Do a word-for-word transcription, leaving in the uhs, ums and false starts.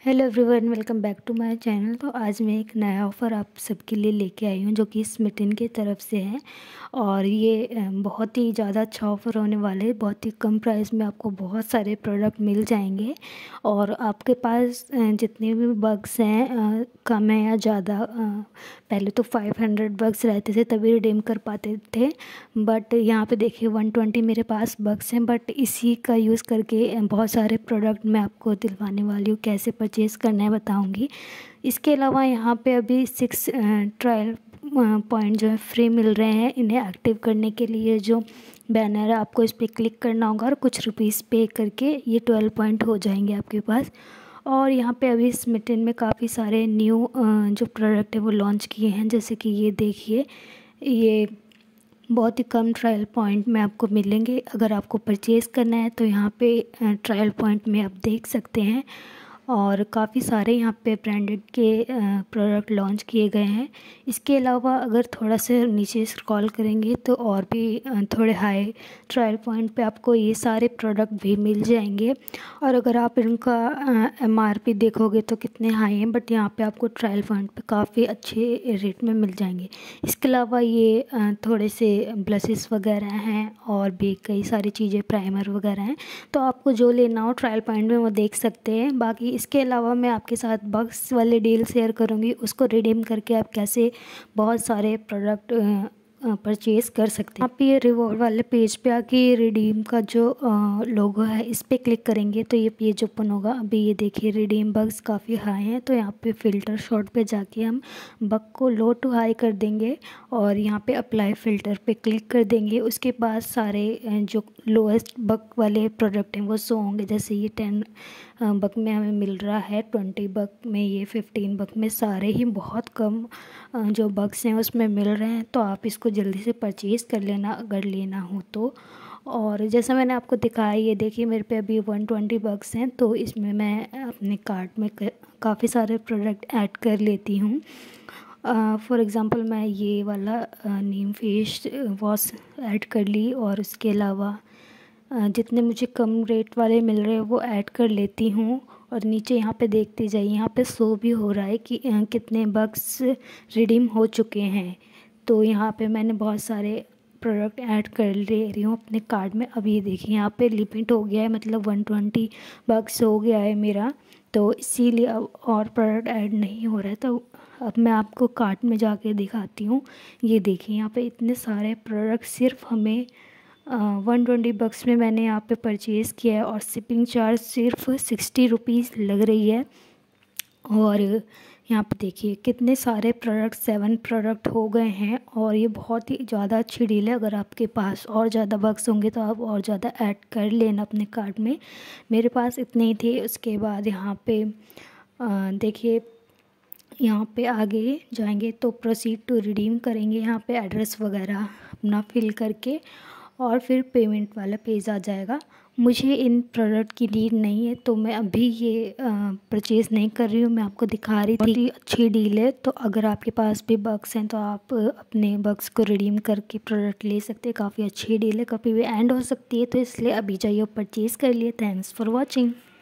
Hello everyone, welcome back to my channel. तो आज मैं एक नया ऑफ़र आप सबके लिए लेके आई हूँ जो कि स्मिटन की तरफ से है। और ये अ, बहुत ही ज़्यादा अच्छा ऑफ़र होने वाले है। बहुत ही कम प्राइस में आपको बहुत सारे प्रोडक्ट मिल जाएंगे। और आपके पास अ, जितने भी बग्स हैं, अ, कम है या ज़्यादा, अ, पहले तो फाइव हंड्रेड बग्स रहते थे तभी रिडीम कर पाते थे, बट यहाँ पे देखिए वन ट्वेंटी मेरे पास बग्स हैं। बट इसी का यूज़ करके अ, बहुत सारे प्रोडक्ट मैं आपको दिलवाने वाली हूँ। कैसे परचेज़ करना है बताऊँगी। इसके अलावा यहाँ पे अभी सिक्स ट्रायल पॉइंट जो है फ्री मिल रहे हैं। इन्हें एक्टिव करने के लिए जो बैनर है आपको इस पर क्लिक करना होगा और कुछ रुपीस पे करके ये ट्वेल्व पॉइंट हो जाएंगे आपके पास। और यहाँ पे अभी स्मिटन में काफ़ी सारे न्यू जो प्रोडक्ट है वो लॉन्च किए हैं, जैसे कि ये देखिए, ये बहुत ही कम ट्रायल पॉइंट में आपको मिलेंगे। अगर आपको परचेज़ करना है तो यहाँ पे ट्रायल पॉइंट में आप देख सकते हैं। और काफ़ी सारे यहाँ पे ब्रांडेड के प्रोडक्ट लॉन्च किए गए हैं। इसके अलावा अगर थोड़ा सा नीचे स्क्रॉल करेंगे तो और भी अ, थोड़े हाई ट्रायल पॉइंट पे आपको ये सारे प्रोडक्ट भी मिल जाएंगे। और अगर आप इनका एम आर पी देखोगे तो कितने हाई हैं, बट यहाँ पे आपको ट्रायल पॉइंट पे काफ़ी अच्छे रेट में मिल जाएंगे। इसके अलावा ये अ, थोड़े से ब्लशेस वगैरह हैं और भी कई सारी चीज़ें, प्राइमर वगैरह हैं। तो आपको जो लेना हो ट्रायल पॉइंट में वो देख सकते हैं। बाकी इसके अलावा मैं आपके साथ बग्स वाले डील शेयर करूँगी, उसको रिडीम करके आप कैसे बहुत सारे प्रोडक्ट परचेज़ कर सकते हैं। आप ये रिवॉर्ड वाले पेज पे आके रिडीम का जो लोगो है इस पर क्लिक करेंगे तो ये पेज ओपन होगा। अभी ये देखिए रिडीम बग्स काफ़ी हाई हैं, तो यहाँ पे फ़िल्टर शॉट पे जाके हम बग को लो टू हाई कर देंगे और यहाँ पे अप्लाई फ़िल्टर पे क्लिक कर देंगे। उसके बाद सारे जो लोएस्ट बग वाले प्रोडक्ट हैं वो शो होंगे। जैसे ये टेन बग में हमें मिल रहा है, ट्वेंटी बग में, ये फिफ्टीन बग में, सारे ही बहुत कम जो बग्स हैं उसमें मिल रहे हैं। तो आप इसको जल्दी से परचेज़ कर लेना अगर लेना हो तो। और जैसा मैंने आपको दिखाया, ये देखिए मेरे पे अभी वन ट्वेंटी बग्स हैं, तो इसमें मैं अपने कार्ट में काफ़ी सारे प्रोडक्ट ऐड कर लेती हूँ। फॉर एग्ज़ाम्पल मैं ये वाला नीम फेस वॉश ऐड कर ली, और उसके अलावा जितने मुझे कम रेट वाले मिल रहे हैं वो ऐड कर लेती हूँ। और नीचे यहाँ पे देखते जाइए, यहाँ पे शो भी हो रहा है कि कितने बग्स रिडीम हो चुके हैं। तो यहाँ पे मैंने बहुत सारे प्रोडक्ट ऐड कर ले रही हूँ अपने कार्ड में। अब ये देखिए यहाँ पे लिमिट हो गया है, मतलब वन ट्वेंटी बग्स हो गया है मेरा, तो इसीलिए अब और प्रोडक्ट ऐड नहीं हो रहा है। तो अब मैं आपको कार्ट में जाके दिखाती हूँ। ये देखिए यहाँ पे इतने सारे प्रोडक्ट सिर्फ हमें वन ट्वेंटी बक्स में मैंने यहाँ पे परचेज़ किया है, और शिपिंग चार्ज सिर्फ सिक्सटी रुपीज़ लग रही है। और यहाँ पे देखिए कितने सारे प्रोडक्ट, सेवन प्रोडक्ट हो गए हैं, और ये बहुत ही ज़्यादा अच्छी डील है। अगर आपके पास और ज़्यादा बक्स होंगे तो आप और ज़्यादा ऐड कर लेना अपने कार्ट में। मेरे पास इतने ही थे। उसके बाद यहाँ पे देखिए, यहाँ पे आगे जाएंगे तो प्रोसीड टू रिडीम करेंगे। यहाँ पे एड्रेस वगैरह अपना फिल करके और फिर पेमेंट वाला पेज आ जाएगा। मुझे इन प्रोडक्ट की नीड नहीं है तो मैं अभी ये परचेज़ नहीं कर रही हूँ। मैं आपको दिखा रही थी, बहुत ही अच्छी डील है। तो अगर आपके पास भी बग्स हैं तो आप अपने बग्स को रिडीम करके प्रोडक्ट ले सकते हैं। काफ़ी अच्छी डील है, कभी भी एंड हो सकती है, तो इसलिए अभी जाइए परचेज़ कर लिए। Thanks for watching.